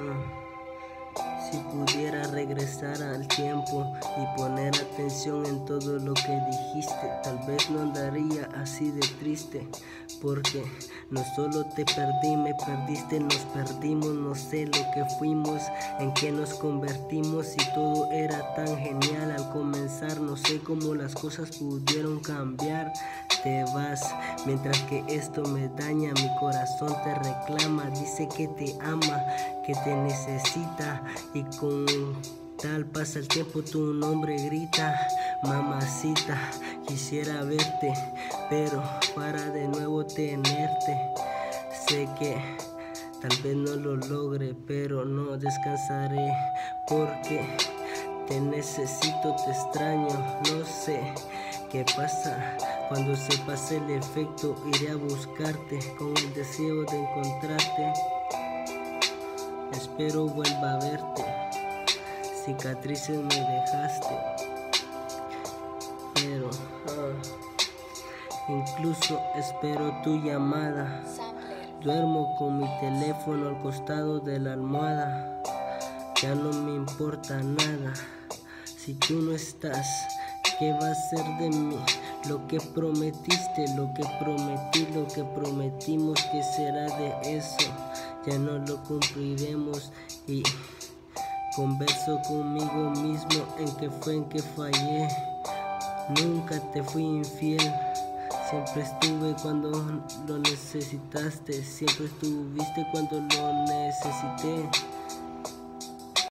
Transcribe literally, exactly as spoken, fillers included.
Si pudiera regresar al tiempo y poner atención en todo lo que dijiste, tal vez no andaría así de triste, porque no solo te perdí, me perdiste, nos perdimos, no sé lo que fuimos, en qué nos convertimos, y todo era tan genial al comenzar, no sé cómo las cosas pudieron cambiar. Te vas, mientras que esto me daña, mi corazón te reclama, dice que te ama, que te necesita, y con tal pasa el tiempo tu nombre grita, mamacita, quisiera verte, pero para de nuevo tenerte. Sé que tal vez no lo logre, pero no descansaré, porque te necesito, te extraño, no sé qué pasa. Cuando se pase el efecto iré a buscarte con el deseo de encontrarte. Espero vuelva a verte, cicatrices me dejaste, pero uh, incluso espero tu llamada. Duermo con mi teléfono al costado de la almohada, ya no me importa nada. Si tú no estás, ¿qué va a ser de mí? Lo que prometiste, lo que prometí, lo que prometimos, ¿qué será de eso? Ya no lo cumpliremos, y converso conmigo mismo en que fue en que fallé. Nunca te fui infiel, siempre estuve cuando lo necesitaste, siempre estuviste cuando lo necesité.